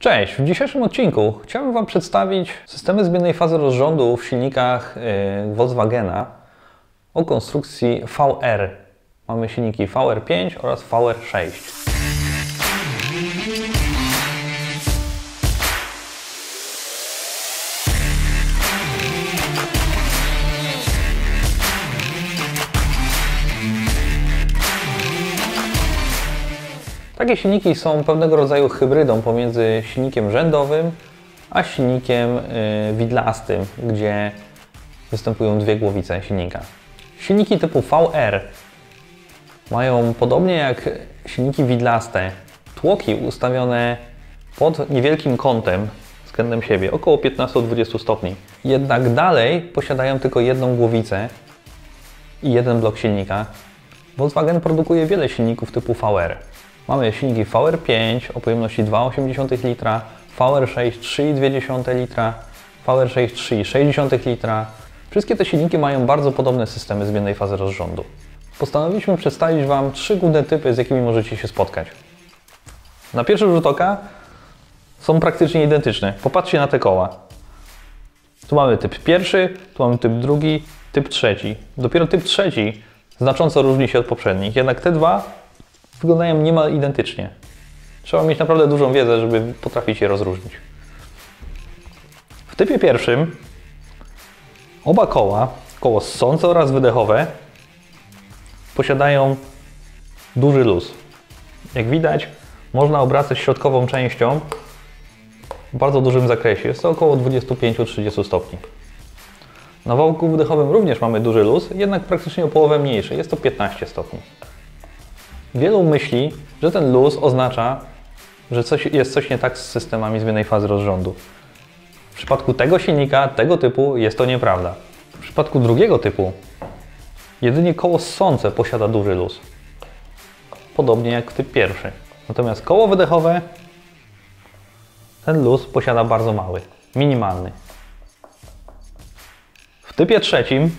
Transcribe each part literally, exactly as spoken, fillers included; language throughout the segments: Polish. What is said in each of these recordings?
Cześć! W dzisiejszym odcinku chciałbym Wam przedstawić systemy zmiennej fazy rozrządu w silnikach yy, Volkswagena o konstrukcji V R. Mamy silniki V R pięć oraz V R sześć. Takie silniki są pewnego rodzaju hybrydą pomiędzy silnikiem rzędowym a silnikiem yy, widlastym, gdzie występują dwie głowice silnika. Silniki typu V R mają, podobnie jak silniki widlaste, tłoki ustawione pod niewielkim kątem względem siebie, około piętnaście do dwudziestu stopni. Jednak dalej posiadają tylko jedną głowicę i jeden blok silnika. Volkswagen produkuje wiele silników typu V R. Mamy silniki V R pięć o pojemności dwa przecinek osiem dziesiątych litra, V R sześć trzy przecinek dwie dziesiąte litra, V R sześć trzy przecinek sześć dziesiątych litra. Wszystkie te silniki mają bardzo podobne systemy zmiennej fazy rozrządu. Postanowiliśmy przedstawić Wam trzy główne typy, z jakimi możecie się spotkać. Na pierwszy rzut oka są praktycznie identyczne. Popatrzcie na te koła. Tu mamy typ pierwszy, tu mamy typ drugi, typ trzeci. Dopiero typ trzeci znacząco różni się od poprzednich, jednak te dwa wyglądają niemal identycznie. Trzeba mieć naprawdę dużą wiedzę, żeby potrafić je rozróżnić. W typie pierwszym oba koła, koło ssące oraz wydechowe, posiadają duży luz. Jak widać, można obracać środkową częścią w bardzo dużym zakresie. Jest to około dwadzieścia pięć do trzydziestu stopni. Na wałku wydechowym również mamy duży luz, jednak praktycznie o połowę mniejszy. Jest to piętnaście stopni. Wielu myśli, że ten luz oznacza, że coś, jest coś nie tak z systemami zmiennej fazy rozrządu. W przypadku tego silnika, tego typu, jest to nieprawda. W przypadku drugiego typu jedynie koło ssące posiada duży luz. Podobnie jak typ pierwszy. Natomiast koło wydechowe, ten luz posiada bardzo mały, minimalny. W typie trzecim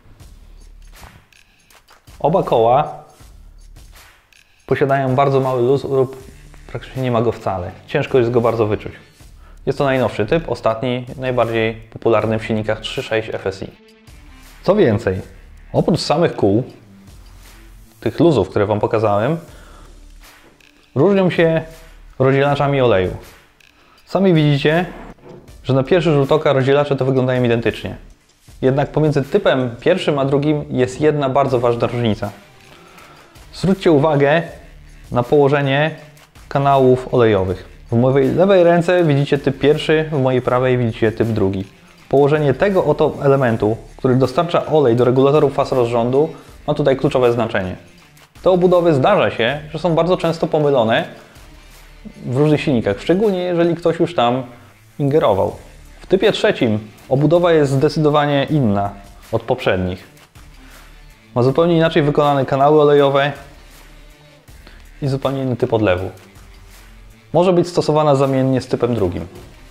oba koła posiadają bardzo mały luz lub praktycznie nie ma go wcale. Ciężko jest go bardzo wyczuć. Jest to najnowszy typ, ostatni, najbardziej popularny w silnikach trzy sześć F S I. Co więcej, oprócz samych kół, tych luzów, które Wam pokazałem, różnią się rozdzielaczami oleju. Sami widzicie, że na pierwszy rzut oka rozdzielacze to wyglądają identycznie. Jednak pomiędzy typem pierwszym a drugim jest jedna bardzo ważna różnica. Zwróćcie uwagę na położenie kanałów olejowych. W mojej lewej ręce widzicie typ pierwszy, w mojej prawej widzicie typ drugi. Położenie tego oto elementu, który dostarcza olej do regulatorów faz rozrządu, ma tutaj kluczowe znaczenie. Te obudowy zdarza się, że są bardzo często pomylone w różnych silnikach, szczególnie jeżeli ktoś już tam ingerował. W typie trzecim obudowa jest zdecydowanie inna od poprzednich. Ma zupełnie inaczej wykonane kanały olejowe i zupełnie inny typ odlewu. Może być stosowana zamiennie z typem drugim.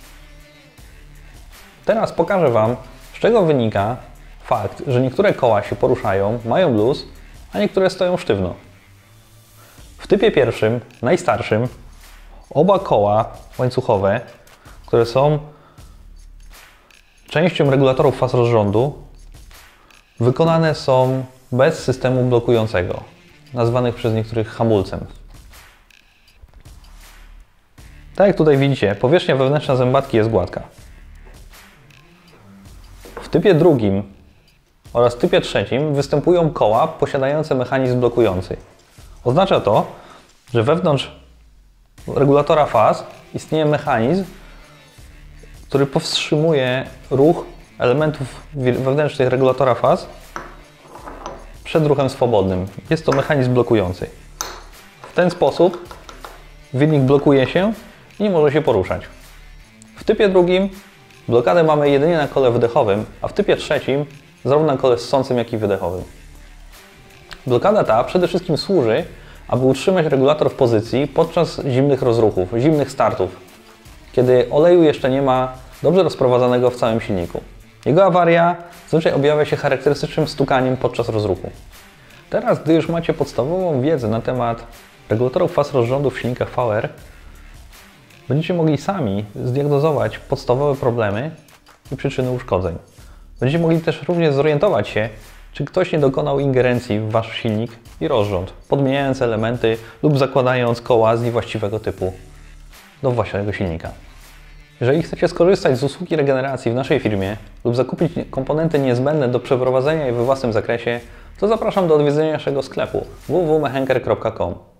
Teraz pokażę Wam, z czego wynika fakt, że niektóre koła się poruszają, mają luz, a niektóre stoją sztywno. W typie pierwszym, najstarszym, oba koła łańcuchowe, które są częścią regulatorów faz rozrządu, wykonane są bez systemu blokującego, nazwanych przez niektórych hamulcem. Tak jak tutaj widzicie, powierzchnia wewnętrzna zębatki jest gładka. W typie drugim oraz typie trzecim występują koła posiadające mechanizm blokujący. Oznacza to, że wewnątrz regulatora faz istnieje mechanizm, który powstrzymuje ruch elementów wewnętrznych regulatora faz przed ruchem swobodnym. Jest to mechanizm blokujący. W ten sposób wirnik blokuje się i nie może się poruszać. W typie drugim blokadę mamy jedynie na kole wydechowym, a w typie trzecim zarówno na kole ssącym, jak i wydechowym. Blokada ta przede wszystkim służy, aby utrzymać regulator w pozycji podczas zimnych rozruchów, zimnych startów, kiedy oleju jeszcze nie ma dobrze rozprowadzonego w całym silniku. Jego awaria zazwyczaj objawia się charakterystycznym stukaniem podczas rozruchu. Teraz, gdy już macie podstawową wiedzę na temat regulatorów faz rozrządu w silnikach V R, Będziecie mogli sami zdiagnozować podstawowe problemy i przyczyny uszkodzeń. Będziecie mogli też również zorientować się, czy ktoś nie dokonał ingerencji w Wasz silnik i rozrząd, podmieniając elementy lub zakładając koła z niewłaściwego typu do Waszego silnika. Jeżeli chcecie skorzystać z usługi regeneracji w naszej firmie lub zakupić komponenty niezbędne do przeprowadzenia jej we własnym zakresie, to zapraszam do odwiedzenia naszego sklepu w w w kropka mechenker kropka com.